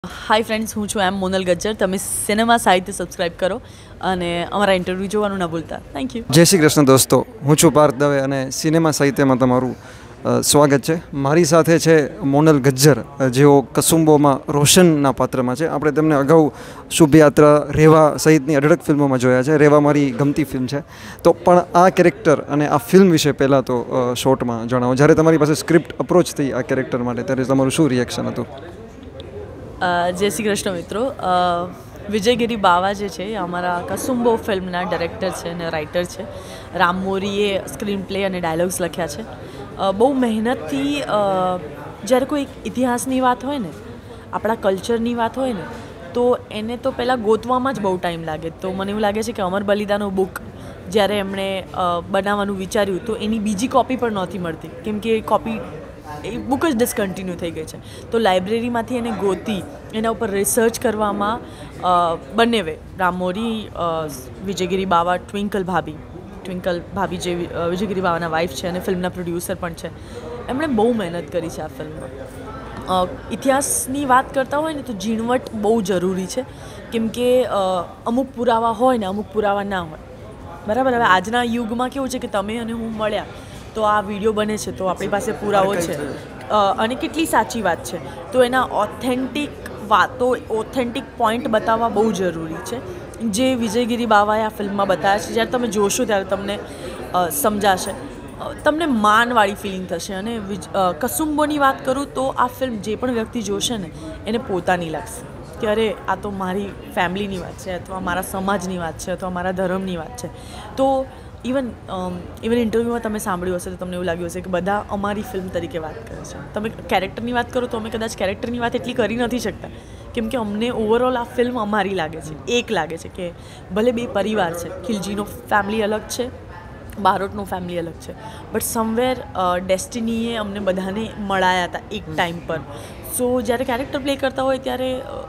Hi friends, હું છું Monel Gajjar. તમે સિનેમા સાહિત્ય સબસ્ક્રાઈબ કરો અને અમારા ઇન્ટરવ્યૂ જોવાનું ના ભૂલતા. Thank you. જય શ્રી કૃષ્ણ દોસ્તો, હું છું પાર્થ દવે અને સિનેમા સાહિત્યમાં તમારું સ્વાગત છે. મારી સાથે છે મોનલ ગજ્જર, જેઓ કસુંબોમાં રોશનના પાત્રમાં છે. આપણે તેમને અગાઉ શુભયાત્રા, રેવા સહિતની અઢળક ફિલ્મોમાં જોયા છે. રેવા મારી ગમતી ફિલ્મ છે. તો પણ આ કેરેક્ટર અને આ ફિલ્મ વિશે પહેલાં તો શોર્ટમાં જણાવો. જ્યારે તમારી પાસે સ્ક્રિપ્ટ અપ્રોચ થઈ આ કેરેક્ટર માટે, ત્યારે તમારું શું રિએક્શન હતું? જય શ્રી કૃષ્ણ મિત્રો. વિજયગીરી બાવા જે છે એ અમારા કસુંબો ફિલ્મના ડાયરેક્ટર છે અને રાઇટર છે. રામ મોરીએ સ્ક્રીન પ્લે અને ડાયલોગ્સ લખ્યા છે. બહુ મહેનતથી જ્યારે કોઈ ઇતિહાસની વાત હોય ને, આપણા કલ્ચરની વાત હોય ને, તો એને તો પહેલાં ગોતવામાં જ બહુ ટાઈમ લાગે. તો મને એવું લાગે છે કે અમર બલિદાનો બુક જ્યારે એમણે બનાવવાનું વિચાર્યું તો એની બીજી કોપી પણ નહોતી મળતી, કેમ કે એ બુક જ ડિસકન્ટિન્યુ થઈ ગઈ છે. તો લાઇબ્રેરીમાંથી એને ગોતી એના ઉપર રિસર્ચ કરવામાં બંનેવે રામ મોરી, વિજયગીરી બાવા, ટ્વિંકલ ભાભી જે વિજયગીરી બાવાના વાઇફ છે અને ફિલ્મના પ્રોડ્યુસર પણ છે, એમણે બહુ મહેનત કરી છે આ ફિલ્મમાં. ઇતિહાસની વાત કરતા હોય ને તો ઝીણવટ બહુ જરૂરી છે, કેમ કે અમુક પુરાવા હોય ને અમુક પુરાવા ના હોય. બરાબર. હવે આજના યુગમાં કેવું છે કે તમે અને હું મળ્યા તો આ વિડીયો બને છે તો આપણી પાસે પુરાવો છે અને કેટલી સાચી વાત છે, તો એના ઓથેન્ટિક વાતો, ઓથેન્ટિક પોઈન્ટ બતાવવા બહુ જરૂરી છે, જે વિજયગીરી બાવાએ આ ફિલ્મમાં બતાવ્યા છે. જ્યારે તમે જોશો ત્યારે તમને સમજાશે, તમને માનવાળી ફિલિંગ થશે. અને કસુંબોની વાત કરું તો આ ફિલ્મ જે પણ વ્યક્તિ જોશે ને એને પોતાની લાગશે કે અરે આ તો મારી ફેમિલીની વાત છે, અથવા મારા સમાજની વાત છે, અથવા મારા ધર્મની વાત છે. તો ઇવન ઇન્ટરવ્યૂમાં તમે સાંભળ્યું હશે તો તમને એવું લાગ્યું હશે કે બધા અમારી ફિલ્મ તરીકે વાત કરે છે. તમે કેરેક્ટરની વાત કરો તો અમે કદાચ કેરેક્ટરની વાત એટલી કરી નથી શકતા, કેમ કે અમને ઓવરઓલ આ ફિલ્મ અમારી લાગે છે, એક લાગે છે કે ભલે બે પરિવાર છે, ખિલજીનો ફેમિલી અલગ છે, બારોટનો ફેમિલી અલગ છે, બટ સમવેર ડેસ્ટિનીએ અમને બધાને મળાયા હતા એક ટાઈમ પર. સો જ્યારે કેરેક્ટર પ્લે કરતા હોય ત્યારે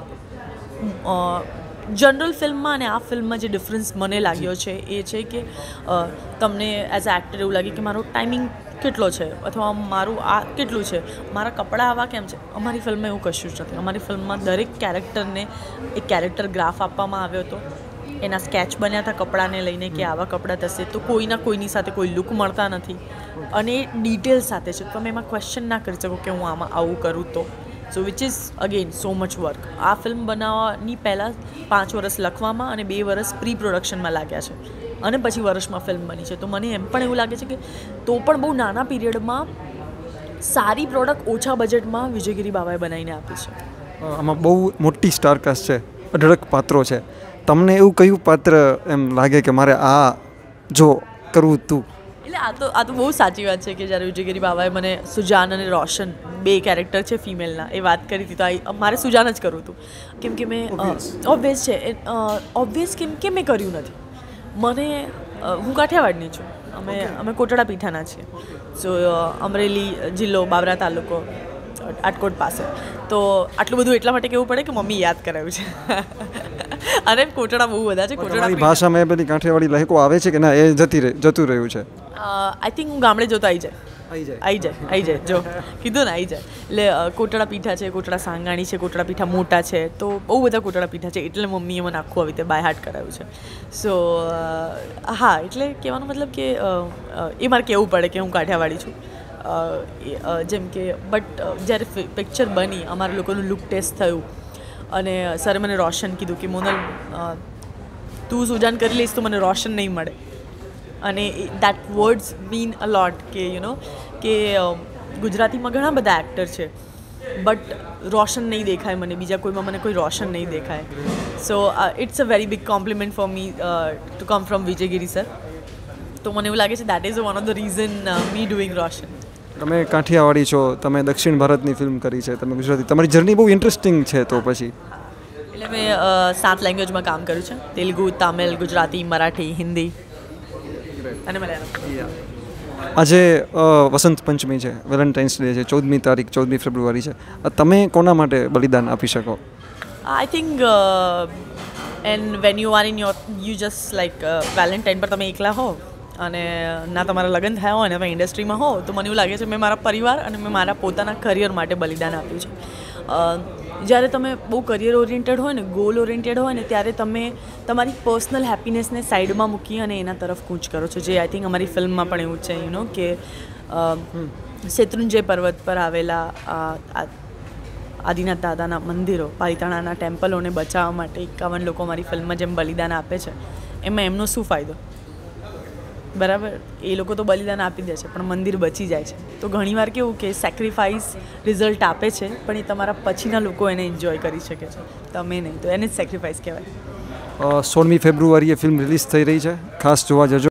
જનરલ ફિલ્મમાં અને આ ફિલ્મમાં જે ડિફરન્સ મને લાગ્યો છે એ છે કે તમને એઝ અ એક્ટર એવું લાગે કે મારો ટાઈમિંગ કેટલો છે, અથવા મારું આ કેટલું છે, મારા કપડાં આવા કેમ છે. અમારી ફિલ્મમાં એવું કશું જ નથી. અમારી ફિલ્મમાં દરેક કેરેક્ટરને એક કેરેક્ટર ગ્રાફ આપવામાં આવ્યો હતો, એના સ્કેચ બન્યા હતા કપડાને લઈને કે આવા કપડાં થશે, તો કોઈના કોઈની સાથે કોઈ લુક મળતા નથી અને એ ડિટેલ સાથે છે. તમે એમાં ક્વેશ્ચન ના કરી શકો કે હું આમાં આવું કરું તો. So which is again so much work. આ ફિલ્મ બનાવવાની પહેલાં 5 વર્ષ લખવામાં અને 2 વર્ષ પ્રી પ્રોડક્શનમાં લાગ્યા છે અને પછી વર્ષમાં ફિલ્મ બની છે. તો મને એમ પણ એવું લાગે છે કે તો પણ બહુ નાના પીરિયડમાં સારી પ્રોડક્ટ ઓછા બજેટમાં વિજયગીરી બાવાએ બનાવીને આપી છે. આમાં બહુ મોટી સ્ટારકાસ્ટ છે, અઢળક પાત્રો છે. તમને એવું કયું પાત્ર એમ લાગે કે મારે આ જો કરવું તું? એટલે આ તો બહુ સાચી વાત છે કે જ્યારે વિજયગીરી બાવાએ મને સુજાન અને રોશન, 2 કેરેક્ટર છે ફિમેલના, એ વાત કરી હતી તો મારે સુજાન જ કરવું હતું, કેમ કે મેં ઓબ્વિયસ છે, ઓબ્વિયસ કેમ કે મેં કર્યું નથી. મને હું કાઠિયાવાડની છું, અમે કોટડા પીઠાના છીએ. સો અમરેલી જિલ્લો, બાબરા તાલુકો, આટકોટ પાસે. તો આટલું બધું એટલા માટે કહેવું પડે કે મમ્મી યાદ કરાવ્યું છે. અને કોટડા બહુ બધા છે. કોટડા ભાષામાં એ બધી કાઠિયાવાડી લહેકો આવે છે કે ના, એ જતું રહ્યું છે? આઈ થિંક હું ગામડે જોતો આવી જાય જો કીધું ને આવી જાય. એટલે કોટડા પીઠા છે, કોટડા સાંગાણી છે, કોટડા પીઠા મોટા છે, તો બહુ બધા કોટડા પીઠા છે. એટલે મમ્મીએ મને આખું આવી રીતે બાય હાર્ટ કરાવ્યું છે. સો હા, એટલે કહેવાનો મતલબ કે એ મારે કહેવું પડે કે હું કાઠિયાવાડી છું. જેમ કે બટ જ્યારે પિક્ચર બની, અમારા લોકોનું લુક ટેસ્ટ થયું અને સરે મને રોશન કીધું કે મોનલ તું સુજાન કરી લઈશ તો મને રોશન નહીં મળે. અને that words mean a lot કે કે ગુજરાતીમાં ઘણા બધા એક્ટર છે, બટ રોશન નહીં દેખાય મને, બીજા કોઈમાં મને કોઈ રોશન નહીં દેખાય. So it's a very big compliment for me to come from Vijaygiri sir. તો મને એવું લાગે છે that is one of the reason me doing Roshan. તમે કાઠિયાવાડી છો, તમે દક્ષિણ ભારતની ફિલ્મ કરી છે, તમે ગુજરાતી, તમારી જર્ની બહુ ઇન્ટરેસ્ટિંગ છે. તો પછી એટલે મેં 7 લેંગ્વેજમાં કામ કર્યું છે: તેલુગુ, તામિલ, ગુજરાતી, મરાઠી, હિન્દી અને મલયાલમ. આજે વસંત પંચમી છે, વેલેન્ટાઇન્સ ડે છે, 14મી તારીખ, 14મી ફેબ્રુઆરી છે. તમે કોના માટે બલિદાન આપી શકો? I think and when you are in you just like Valentine પર તમે એકલા હો અને ના તમારા લગ્ન થયા હોય અને તમે ઇન્ડસ્ટ્રીમાં હો, તો મને એવું લાગે છે મેં મારા પરિવાર અને મેં મારા પોતાના કરિયર માટે બલિદાન આપ્યું છે. જ્યારે તમે બહુ કરિયર ઓરિએન્ટેડ હોય ને, ગોલ ઓરિએન્ટેડ હોય ને, ત્યારે તમે તમારી પર્સનલ હેપીનેસને સાઈડમાં મૂકી અને એના તરફ કૂચ કરો છો. જે આઈ થિંક અમારી ફિલ્મમાં પણ એવું છે, કે શેત્રુંજય પર્વત પર આવેલા આદિનાથ દાદાના મંદિરો, પાલિતાણાના ટેમ્પલોને બચાવવા માટે 51 લોકો અમારી ફિલ્મમાં જેમ બલિદાન આપે છે, એમાં એમનો શું ફાયદો? બરાબર, એ લોકો તો બલિદાન આપી દે છે પણ મંદિર બચી જાય છે. તો ઘણીવાર કેવું કે સેક્રિફાઈસ રિઝલ્ટ આપે છે, પણ એ તમારા પછીના લોકો એને એન્જોય કરી શકે છે, તમે નહીં. તો એને જ સેક્રિફાઈસ કહેવાય. 16મી ફેબ્રુઆરીએ ફિલ્મ રિલીઝ થઈ રહી છે, ખાસ જોવા જજો.